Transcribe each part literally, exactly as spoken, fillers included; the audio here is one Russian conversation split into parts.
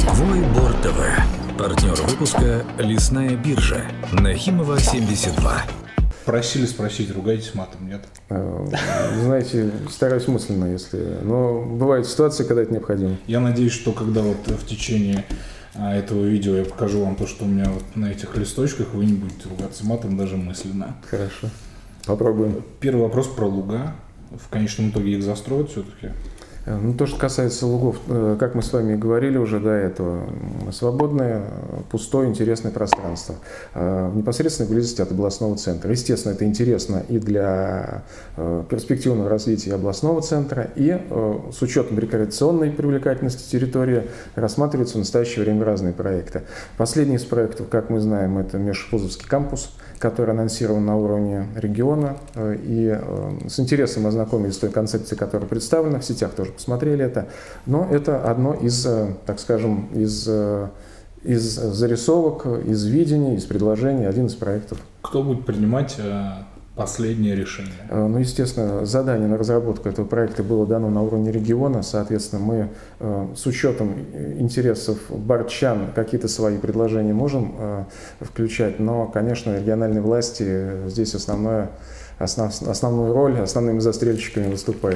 Войбор ТВ. Партнер выпуска «Лесная биржа». Нахимова, семьдесят два. Просили спросить, ругаетесь матом, нет? Знаете, стараюсь мысленно, если... Но бывают ситуации, когда это необходимо. Я надеюсь, что когда вот в течение этого видео я покажу вам то, что у меня вот на этих листочках, вы не будете ругаться матом даже мысленно. Хорошо. Попробуем. Первый вопрос про луга. В конечном итоге их застроят все-таки? Ну, то, что касается лугов, как мы с вами говорили уже до этого, свободное, пустое, интересное пространство в непосредственной близости от областного центра. Естественно, это интересно и для перспективного развития областного центра, и с учетом рекреационной привлекательности территории рассматриваются в настоящее время разные проекты. Последний из проектов, как мы знаем, это межвузовский кампус, который анонсирован на уровне региона, и с интересом ознакомились с той концепцией, которая представлена, в сетях тоже посмотрели это, но это одно из, так скажем, из, из зарисовок, из видений, из предложений, один из проектов. Кто будет принимать последнее решение? Ну, естественно, задание на разработку этого проекта было дано на уровне региона, соответственно, мы с учетом интересов барчан какие-то свои предложения можем включать, но, конечно, региональные власти здесь основное, основ, основную роль, основными застрельщиками выступают.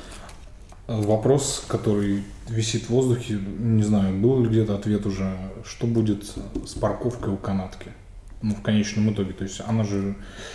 Вопрос, который висит в воздухе, не знаю, был ли где-то ответ уже, что будет с парковкой у канатки? Ну, в конечном итоге, то есть она же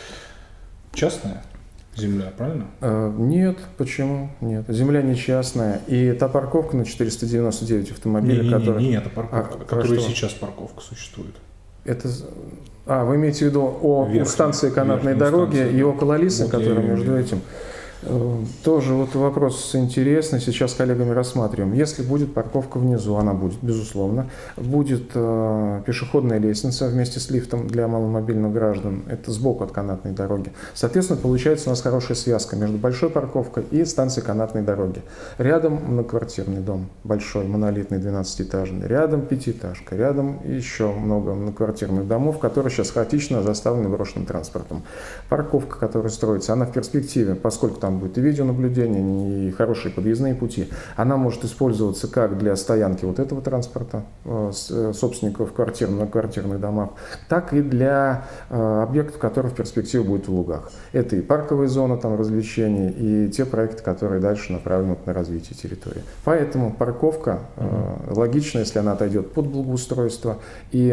частная земля, правильно? А, нет, почему? Нет, земля не частная, и та парковка на четыреста девяносто девять автомобилей, не, не, которая... Не, не, это парковка, а, которая что? сейчас парковка существует. Это... А, вы имеете в виду о Верхний, станции канатной дороги станции, и около Лисы, вот которая между этим... Тоже вот вопрос интересный, сейчас с коллегами рассматриваем. Если будет парковка внизу, она будет, безусловно. Будет э, пешеходная лестница вместе с лифтом для маломобильных граждан. Это сбоку от канатной дороги. Соответственно, получается у нас хорошая связка между большой парковкой и станцией канатной дороги. Рядом многоквартирный дом, большой, монолитный, двенадцатиэтажный. Рядом пятиэтажка, рядом еще много многоквартирных домов, которые сейчас хаотично заставлены брошенным транспортом. Парковка, которая строится, она в перспективе, поскольку там будет и видеонаблюдение, и хорошие подъездные пути. Она может использоваться как для стоянки вот этого транспорта, собственников квартир, многоквартирных домов, так и для объектов, которые в перспективе будут в лугах. Это и парковая зона там, развлечений, и те проекты, которые дальше направлены на развитие территории. Поэтому парковка mm-hmm. логична, если она отойдет под благоустройство, и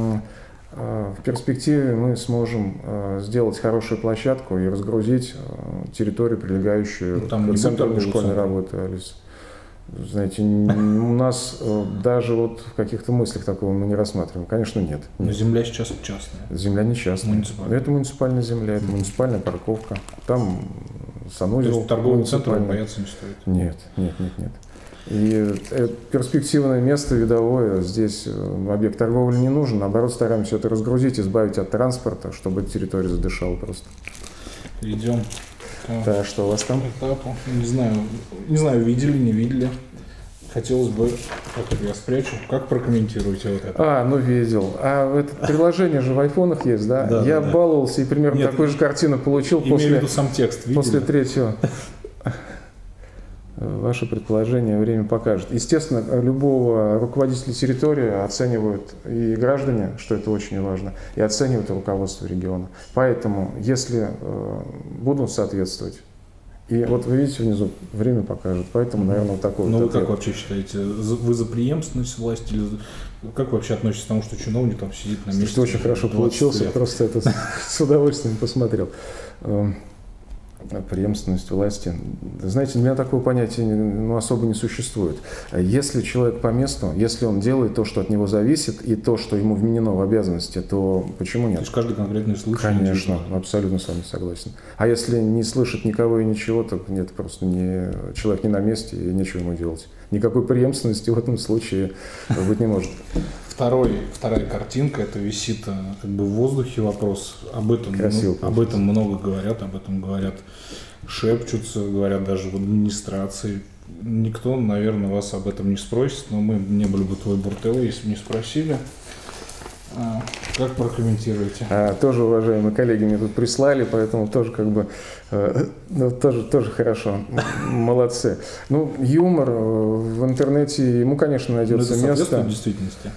в перспективе мы сможем сделать хорошую площадку и разгрузить территорию, прилегающую ну, к центру школьной работы. Знаете, у нас даже вот в каких-то мыслях такого мы не рассматриваем. Конечно, нет. Но земля сейчас частная. Земля не частная. Это муниципальная земля, это муниципальная парковка. Там санузел. То есть торговый центр бояться не стоит? Нет, нет, нет, нет. И перспективное место видовое, здесь объект торговли не нужен, наоборот, стараемся это разгрузить, избавить от транспорта, чтобы территория задышала просто. Идем. Да, что у вас там? Этапу. Не знаю, не знаю, видели, не видели. Хотелось бы, как это я спрячу, как прокомментируете вот это? А, ну видел. А это приложение же в айфонах есть, да? да я да, баловался и примерно Нет, такую же картину получил после, сам текст, после третьего. Ваше предположение время покажет. Естественно, любого руководителя территории оценивают и граждане, что это очень важно, и оценивают руководство региона. Поэтому, если э, будут соответствовать, и вот вы видите внизу, время покажет, поэтому, наверное, вот такой Ну, вот вы ответ. как вообще считаете, вы за преемственность власти, или как вы вообще относитесь к тому, что чиновник там сидит на месте? Что очень хорошо получился, лет. Просто это с удовольствием посмотрел. Преемственность власти. Знаете, для меня такого понятия ну, особо не существует. Если человек по месту, если он делает то, что от него зависит, и то, что ему вменено в обязанности, то почему нет? То есть каждый конкретный случай? Конечно, абсолютно с вами согласен. А если не слышит никого и ничего, то нет, просто не, человек не на месте и нечего ему делать. Никакой преемственности в этом случае быть не может. Второй, вторая картинка, это висит как бы в воздухе вопрос. Об этом, Красиво, ну, об этом много говорят, об этом говорят, шепчутся, говорят даже в администрации. Никто, наверное, вас об этом не спросит, но мы не были бы твой Войбор ТВ, если бы не спросили. А, как прокомментируете? А, тоже уважаемые коллеги мне тут прислали, поэтому тоже как бы э, ну, тоже, тоже хорошо. Молодцы. Ну, юмор в интернете, ему, конечно, найдется это место. В действительности.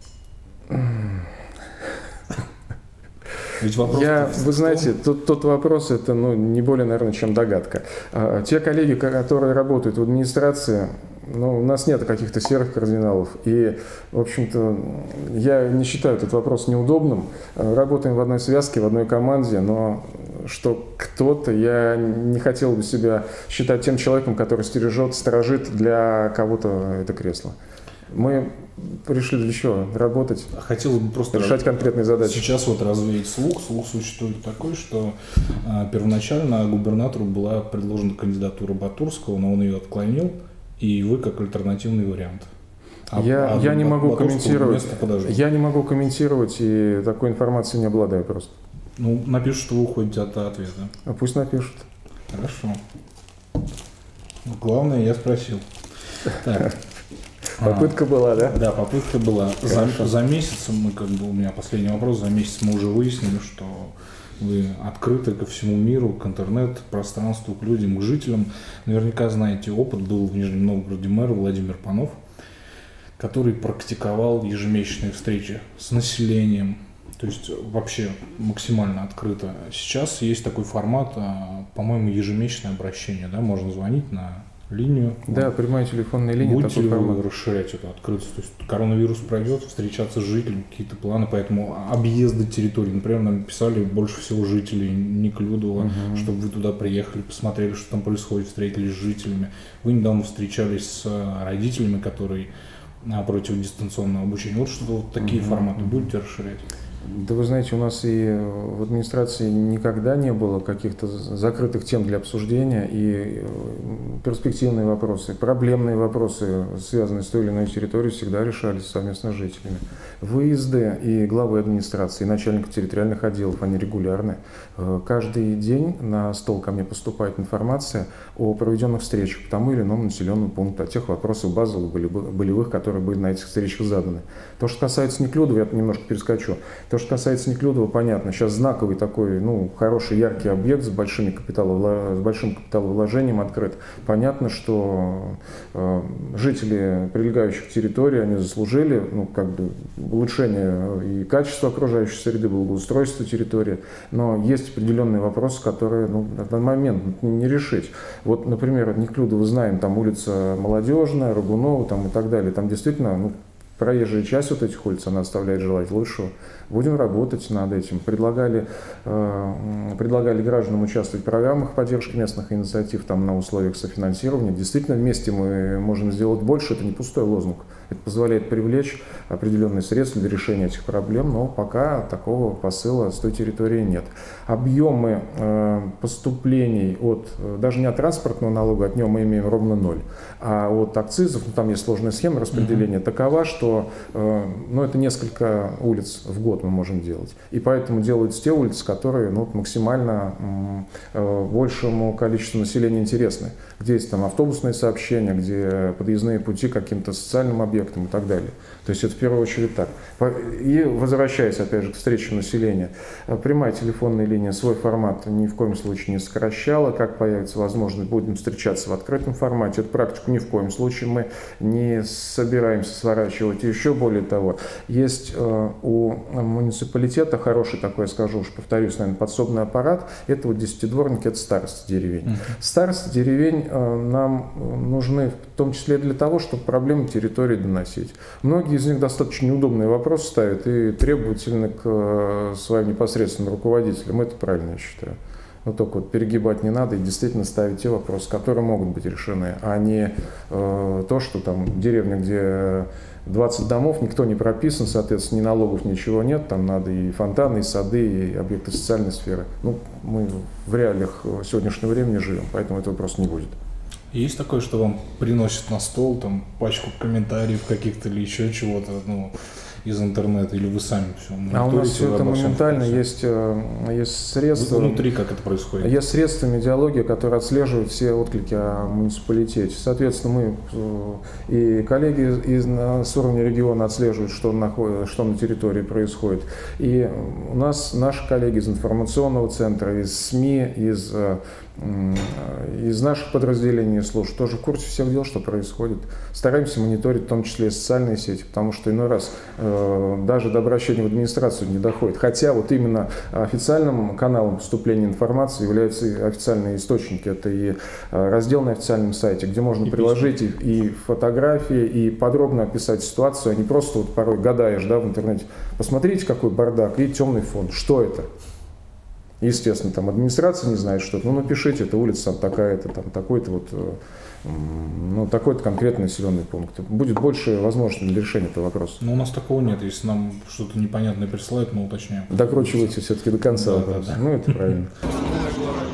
Ведь вопрос Я, вы знаете, тот, тот вопрос, это ну, не более, наверное, чем догадка. А, те коллеги, которые работают в администрации, ну, у нас нет каких-то серых кардиналов. И, в общем-то, я не считаю этот вопрос неудобным. Работаем в одной связке, в одной команде, но что кто-то, я не хотел бы себя считать тем человеком, который стережет, сторожит для кого-то это кресло. Мы пришли для чего? Работать, хотелось бы просто решать конкретные задачи. Сейчас вот развеять слух. Слух существует такой, что э, первоначально губернатору была предложена кандидатура Батурского, но он ее отклонил, и вы как альтернативный вариант. А, я, а я не могу Батурского комментировать. вместо Я не могу комментировать и такой информации не обладаю просто. Ну, напишут, что вы уходите от ответа. А пусть напишут. Хорошо. Главное, я спросил. Так. Попытка а, была, да? Да, попытка была. За, за месяц мы, как бы, у меня последний вопрос, за месяц мы уже выяснили, что вы открыты ко всему миру, к интернет-пространству, к людям, к жителям. Наверняка знаете опыт, был в Нижнем Новгороде мэр Владимир Панов, который практиковал ежемесячные встречи с населением, то есть вообще максимально открыто. Сейчас есть такой формат, по-моему, ежемесячное обращение, да, можно звонить на линию. Да, прямая телефонная линия. Будете ли вы расширять эту открытость? То есть коронавирус пройдет, встречаться с жителями, какие-то планы, поэтому объезды территории. Например, нам писали больше всего жителей Неклюдова, угу. чтобы вы туда приехали, посмотрели, что там происходит, встретились с жителями. Вы недавно встречались с родителями, которые против дистанционного обучения. Вот что вот такие угу. форматы будете расширять? Да вы знаете, у нас и в администрации никогда не было каких-то закрытых тем для обсуждения, и перспективные вопросы, проблемные вопросы, связанные с той или иной территорией, всегда решались совместно с жителями. Выезды и главы администрации, и начальники территориальных отделов, они регулярны. Каждый день на стол ко мне поступает информация о проведенных встречах по тому или иному населенному пункту, о тех вопросах базовых, болевых, которые были на этих встречах заданы. То, что касается Неклюдова, я немножко перескочу. То, что касается Неклюдова, понятно. Сейчас знаковый такой, ну, хороший, яркий объект с, большими капиталовла... с большим капиталовложением открыт. Понятно, что э, жители прилегающих территорий, они заслужили, ну, как бы, улучшение и качества окружающей среды, благоустройства территории. Но есть определенные вопросы, которые, ну, на данный момент не решить. Вот, например, Неклюдова знаем, там улица Молодежная, Рогунова там, и так далее. Там действительно, ну, проезжая часть вот этих улиц, она оставляет желать лучшего. Будем работать над этим. Предлагали, э, предлагали гражданам участвовать в программах поддержки местных инициатив там, на условиях софинансирования. Действительно, вместе мы можем сделать больше. Это не пустой лозунг. Это позволяет привлечь определенные средства для решения этих проблем, но пока такого посыла с той территории нет. Объемы э, поступлений от, даже не от транспортного налога, от него мы имеем ровно ноль, а от акцизов, ну, там есть сложная схема распределения, mm-hmm. такова, что э, ну, это несколько улиц в год мы можем делать. И поэтому делаются те улицы, которые ну, максимально э, большему количеству населения интересны, где есть там автобусные сообщения, где подъездные пути к каким-то социальным объектам и так далее. То есть это в первую очередь так. И возвращаясь опять же к встречам населения, прямая телефонная линия свой формат ни в коем случае не сокращала. Как появится возможность, будем встречаться в открытом формате. Эту практику ни в коем случае мы не собираемся сворачивать. И еще более того, есть у муниципалитета хороший такой, я скажу, уж повторюсь, наверное, подсобный аппарат. Это вот десятидворники, это старосты деревень. Uh-huh. Старосты деревень нам нужны в том числе для того, чтобы проблемы территории доносить. Многие из них достаточно неудобные вопросы ставят и требовательны к своим непосредственным руководителям. Это правильно, я считаю. Но только вот перегибать не надо и действительно ставить те вопросы, которые могут быть решены, а не э, то, что там деревня, где двадцать домов, никто не прописан, соответственно, ни налогов, ничего нет, там надо и фонтаны, и сады, и объекты социальной сферы. Ну, мы в реалиях сегодняшнего времени живем, поэтому этого просто не будет. Есть такое, что вам приносят на стол там пачку комментариев каких-то или еще чего-то, ну, из интернета, или вы сами все мониторите? А у нас все это моментально, есть, есть средства. Внутри как это происходит? Есть средства медиалогии, которые отслеживают все отклики о муниципалитете. Соответственно, мы и коллеги из, с уровня региона отслеживают, что на, что на территории происходит. И у нас наши коллеги из информационного центра, из СМИ, из из наших подразделений служб тоже в курсе всех дел, что происходит. Стараемся мониторить в том числе и социальные сети, потому что иной раз э, даже до обращения в администрацию не доходит. Хотя вот именно официальным каналом поступления информации являются и официальные источники. Это и раздел на официальном сайте, где можно и приложить и, и фотографии, и подробно описать ситуацию, а не просто вот порой гадаешь, да, в интернете. Посмотрите, какой бардак, и темный фон. Что это? Естественно, там администрация не знает что-то, ну напишите, это улица там такая-то, там такой-то вот, ну такой-то конкретный населенный пункт. Будет больше возможностей для решения этого вопроса. Но у нас такого нет, если нам что-то непонятное присылают, мы уточняем. Докручивайте все-таки до конца да, вопрос. Да, да. Ну это правильно.